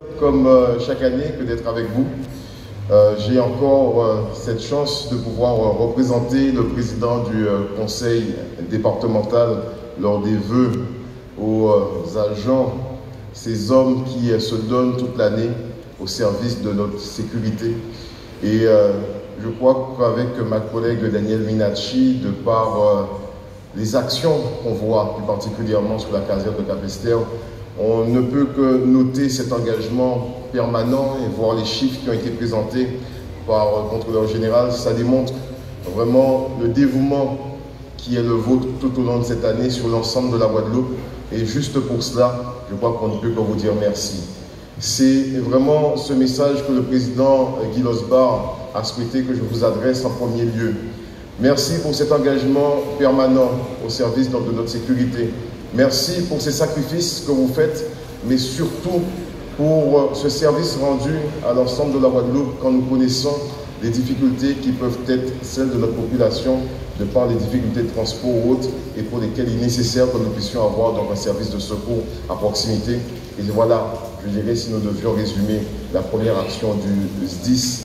Comme chaque année que d'être avec vous. J'ai encore cette chance de pouvoir représenter le président du conseil départemental lors des vœux aux agents, ces hommes qui se donnent toute l'année au service de notre sécurité. Et je crois qu'avec ma collègue Danielle Minacci, de par les actions qu'on voit, plus particulièrement sur la caserne de Capesterre, on ne peut que noter cet engagement permanent et voir les chiffres qui ont été présentés par le contrôleur général. Ça démontre vraiment le dévouement qui est le vôtre tout au long de cette année sur l'ensemble de la Guadeloupe. Et juste pour cela, je crois qu'on ne peut que vous dire merci. C'est vraiment ce message que le président Guy Losbar a souhaité que je vous adresse en premier lieu. Merci pour cet engagement permanent au service de notre sécurité. Merci pour ces sacrifices que vous faites, mais surtout pour ce service rendu à l'ensemble de la Guadeloupe quand nous connaissons les difficultés qui peuvent être celles de notre population de par les difficultés de transport ou autres et pour lesquelles il est nécessaire que nous puissions avoir donc un service de secours à proximité. Et voilà, je dirais, si nous devions résumer la première action du SDIS.